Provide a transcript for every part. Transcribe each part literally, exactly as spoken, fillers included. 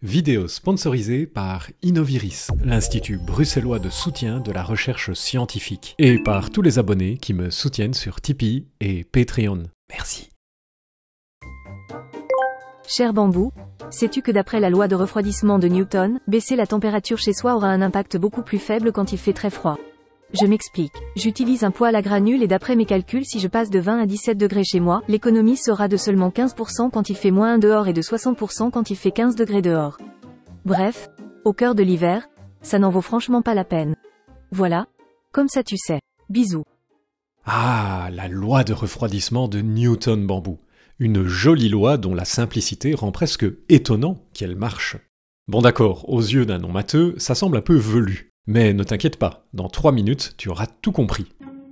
Vidéo sponsorisée par Innoviris, l'institut bruxellois de soutien de la recherche scientifique, et par tous les abonnés qui me soutiennent sur Tipeee et Patreon. Merci. Cher Bambou, sais-tu que d'après la loi de refroidissement de Newton, baisser la température chez soi aura un impact beaucoup plus faible quand il fait très froid? Je m'explique. J'utilise un poêle à granules et d'après mes calculs, si je passe de vingt à dix-sept degrés chez moi, l'économie sera de seulement quinze pour cent quand il fait moins un dehors et de soixante pour cent quand il fait quinze degrés dehors. Bref, au cœur de l'hiver, ça n'en vaut franchement pas la peine. Voilà, comme ça tu sais. Bisous. Ah, la loi de refroidissement de Newton, Bambou. Une jolie loi dont la simplicité rend presque étonnant qu'elle marche. Bon d'accord, aux yeux d'un non-matheux, ça semble un peu velu. Mais ne t'inquiète pas, dans trois minutes, tu auras tout compris.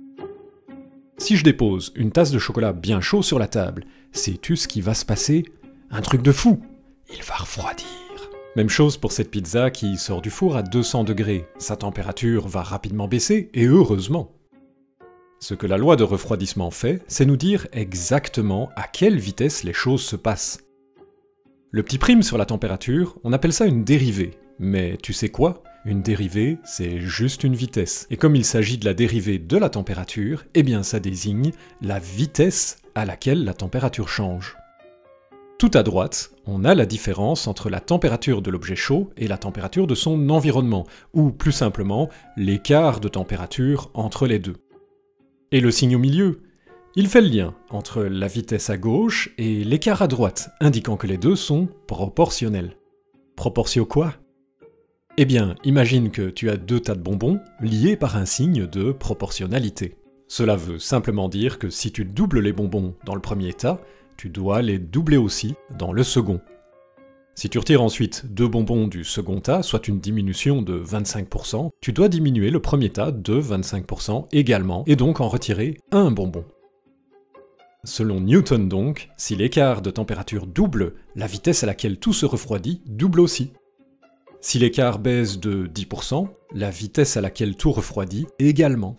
Si je dépose une tasse de chocolat bien chaud sur la table, sais-tu ce qui va se passer? Un truc de fou! Il va refroidir. Même chose pour cette pizza qui sort du four à deux cents degrés. Sa température va rapidement baisser, et heureusement. Ce que la loi de refroidissement fait, c'est nous dire exactement à quelle vitesse les choses se passent. Le petit prime sur la température, on appelle ça une dérivée. Mais tu sais quoi? Une dérivée, c'est juste une vitesse. Et comme il s'agit de la dérivée de la température, eh bien ça désigne la vitesse à laquelle la température change. Tout à droite, on a la différence entre la température de l'objet chaud et la température de son environnement, ou plus simplement, l'écart de température entre les deux. Et le signe au milieu? Il fait le lien entre la vitesse à gauche et l'écart à droite, indiquant que les deux sont proportionnels. Proportio quoi? Eh bien, imagine que tu as deux tas de bonbons liés par un signe de proportionnalité. Cela veut simplement dire que si tu doubles les bonbons dans le premier tas, tu dois les doubler aussi dans le second. Si tu retires ensuite deux bonbons du second tas, soit une diminution de vingt-cinq pour cent, tu dois diminuer le premier tas de vingt-cinq pour cent également, et donc en retirer un bonbon. Selon Newton donc, si l'écart de température double, la vitesse à laquelle tout se refroidit double aussi. Si l'écart baisse de dix pour cent, la vitesse à laquelle tout refroidit également.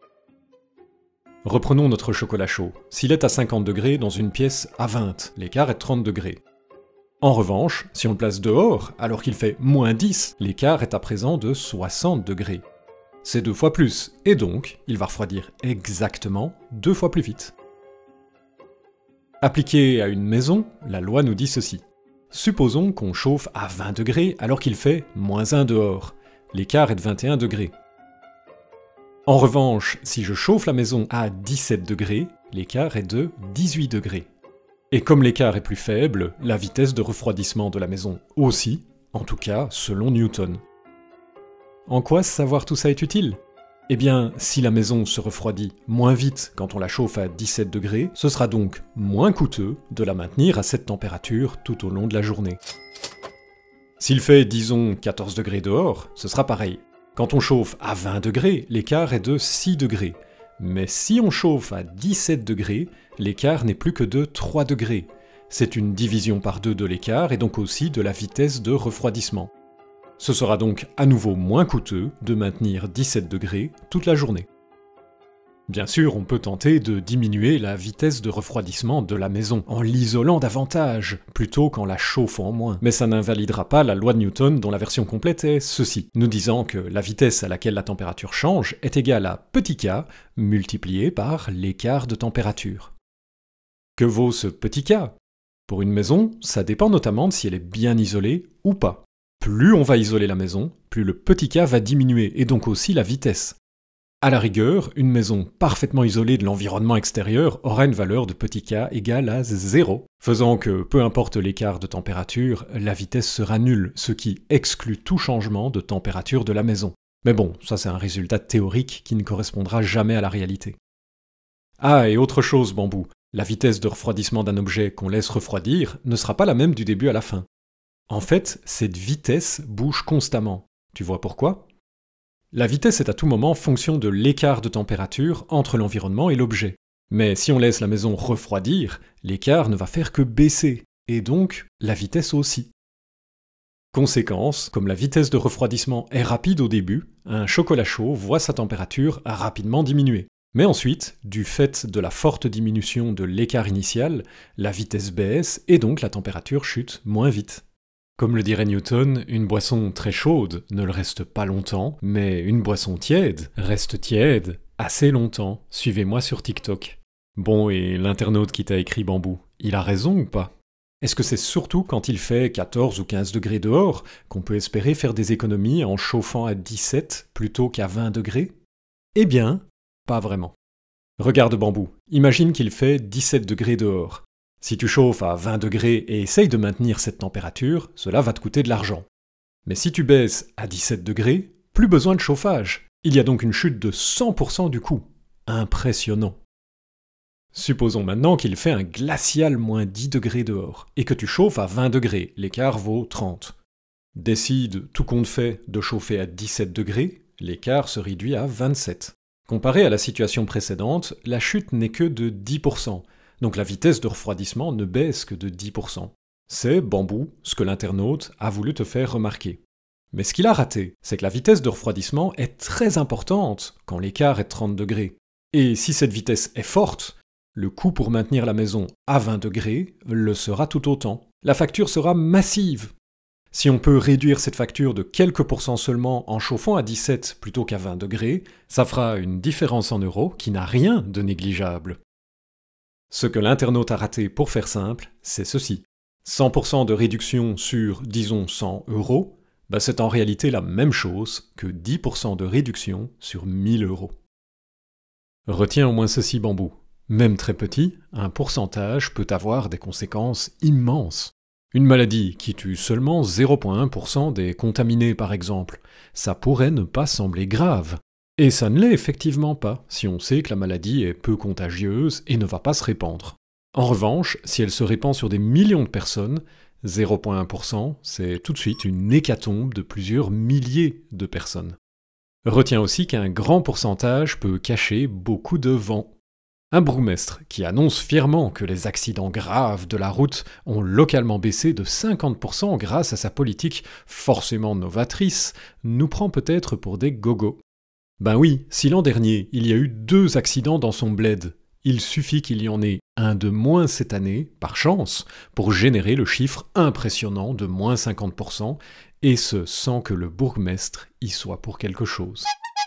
Reprenons notre chocolat chaud. S'il est à cinquante degrés dans une pièce à vingt, l'écart est de trente degrés. En revanche, si on le place dehors, alors qu'il fait moins dix, l'écart est à présent de soixante degrés. C'est deux fois plus, et donc, il va refroidir exactement deux fois plus vite. Appliqué à une maison, la loi nous dit ceci. Supposons qu'on chauffe à vingt degrés alors qu'il fait moins un dehors. L'écart est de vingt et un degrés. En revanche, si je chauffe la maison à dix-sept degrés, l'écart est de dix-huit degrés. Et comme l'écart est plus faible, la vitesse de refroidissement de la maison aussi, en tout cas selon Newton. En quoi savoir tout ça est utile? Eh bien, si la maison se refroidit moins vite quand on la chauffe à dix-sept degrés, ce sera donc moins coûteux de la maintenir à cette température tout au long de la journée. S'il fait, disons, quatorze degrés dehors, ce sera pareil. Quand on chauffe à vingt degrés, l'écart est de six degrés. Mais si on chauffe à dix-sept degrés, l'écart n'est plus que de trois degrés. C'est une division par deux de l'écart et donc aussi de la vitesse de refroidissement. Ce sera donc à nouveau moins coûteux de maintenir dix-sept degrés toute la journée. Bien sûr, on peut tenter de diminuer la vitesse de refroidissement de la maison en l'isolant davantage, plutôt qu'en la chauffant moins. Mais ça n'invalidera pas la loi de Newton dont la version complète est ceci, nous disant que la vitesse à laquelle la température change est égale à petit k multiplié par l'écart de température. Que vaut ce petit k? Pour une maison, ça dépend notamment de si elle est bien isolée ou pas. Plus on va isoler la maison, plus le petit k va diminuer, et donc aussi la vitesse. À la rigueur, une maison parfaitement isolée de l'environnement extérieur aura une valeur de petit k égale à zéro, faisant que, peu importe l'écart de température, la vitesse sera nulle, ce qui exclut tout changement de température de la maison. Mais bon, ça c'est un résultat théorique qui ne correspondra jamais à la réalité. Ah, et autre chose, Bambou, la vitesse de refroidissement d'un objet qu'on laisse refroidir ne sera pas la même du début à la fin. En fait, cette vitesse bouge constamment. Tu vois pourquoi? La vitesse est à tout moment fonction de l'écart de température entre l'environnement et l'objet. Mais si on laisse la maison refroidir, l'écart ne va faire que baisser, et donc la vitesse aussi. Conséquence, comme la vitesse de refroidissement est rapide au début, un chocolat chaud voit sa température rapidement diminuer. Mais ensuite, du fait de la forte diminution de l'écart initial, la vitesse baisse et donc la température chute moins vite. Comme le dirait Newton, une boisson très chaude ne le reste pas longtemps, mais une boisson tiède reste tiède assez longtemps. Suivez-moi sur TikTok. Bon, et l'internaute qui t'a écrit Bambou, il a raison ou pas? Est-ce que c'est surtout quand il fait quatorze ou quinze degrés dehors qu'on peut espérer faire des économies en chauffant à dix-sept plutôt qu'à vingt degrés? Eh bien, pas vraiment. Regarde Bambou, imagine qu'il fait dix-sept degrés dehors. Si tu chauffes à vingt degrés et essayes de maintenir cette température, cela va te coûter de l'argent. Mais si tu baisses à dix-sept degrés, plus besoin de chauffage. Il y a donc une chute de cent pour cent du coût. Impressionnant. Supposons maintenant qu'il fait un glacial moins dix degrés dehors, et que tu chauffes à vingt degrés, l'écart vaut trente. Décide, tout compte fait, de chauffer à dix-sept degrés, l'écart se réduit à vingt-sept. Comparé à la situation précédente, la chute n'est que de dix pour cent, donc la vitesse de refroidissement ne baisse que de dix pour cent. C'est, Bambou, ce que l'internaute a voulu te faire remarquer. Mais ce qu'il a raté, c'est que la vitesse de refroidissement est très importante quand l'écart est de trente degrés. Et si cette vitesse est forte, le coût pour maintenir la maison à vingt degrés le sera tout autant. La facture sera massive. Si on peut réduire cette facture de quelques pourcents seulement en chauffant à dix-sept plutôt qu'à vingt degrés, ça fera une différence en euros qui n'a rien de négligeable. Ce que l'internaute a raté pour faire simple, c'est ceci. cent pour cent de réduction sur, disons, cent euros, bah c'est en réalité la même chose que dix pour cent de réduction sur mille euros. Retiens au moins ceci, Bambou. Même très petit, un pourcentage peut avoir des conséquences immenses. Une maladie qui tue seulement zéro virgule un pour cent des contaminés par exemple, ça pourrait ne pas sembler grave. Et ça ne l'est effectivement pas, si on sait que la maladie est peu contagieuse et ne va pas se répandre. En revanche, si elle se répand sur des millions de personnes, zéro virgule un pour cent, c'est tout de suite une hécatombe de plusieurs milliers de personnes. Retiens aussi qu'un grand pourcentage peut cacher beaucoup de vent. Un bourgmestre qui annonce fièrement que les accidents graves de la route ont localement baissé de cinquante pour cent grâce à sa politique forcément novatrice, nous prend peut-être pour des gogos. Ben oui, si l'an dernier il y a eu deux accidents dans son bled, il suffit qu'il y en ait un de moins cette année, par chance, pour générer le chiffre impressionnant de moins cinquante pour cent, et ce sans que le bourgmestre y soit pour quelque chose.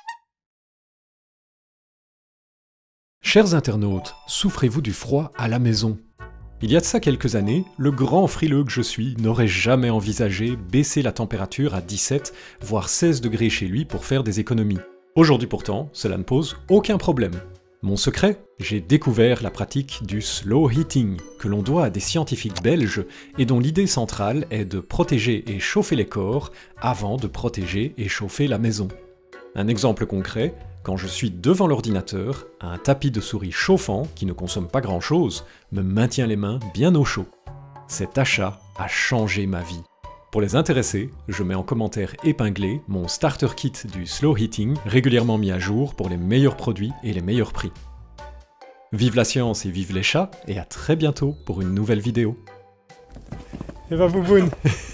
Chers internautes, souffrez-vous du froid à la maison? Il y a de ça quelques années, le grand frileux que je suis n'aurait jamais envisagé baisser la température à dix-sept, voire seize degrés chez lui pour faire des économies. Aujourd'hui pourtant, cela ne pose aucun problème. Mon secret? J'ai découvert la pratique du slow heating, que l'on doit à des scientifiques belges et dont l'idée centrale est de protéger et chauffer les corps avant de protéger et chauffer la maison. Un exemple concret, quand je suis devant l'ordinateur, un tapis de souris chauffant, qui ne consomme pas grand-chose, me maintient les mains bien au chaud. Cet achat a changé ma vie. Pour les intéressés, je mets en commentaire épinglé mon starter kit du slow heating, régulièrement mis à jour pour les meilleurs produits et les meilleurs prix. Vive la science et vive les chats, et à très bientôt pour une nouvelle vidéo. Et bah bouboune.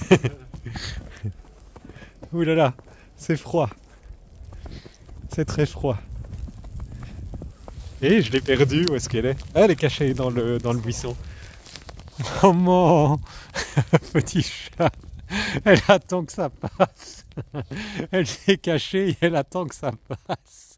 Ouh là là, c'est froid. C'est très froid. Et je l'ai perdue, où est-ce qu'elle est? Ah, elle est cachée dans le, dans le buisson. Maman. Petit chat. Elle attend que ça passe. Elle s'est cachée et elle attend que ça passe.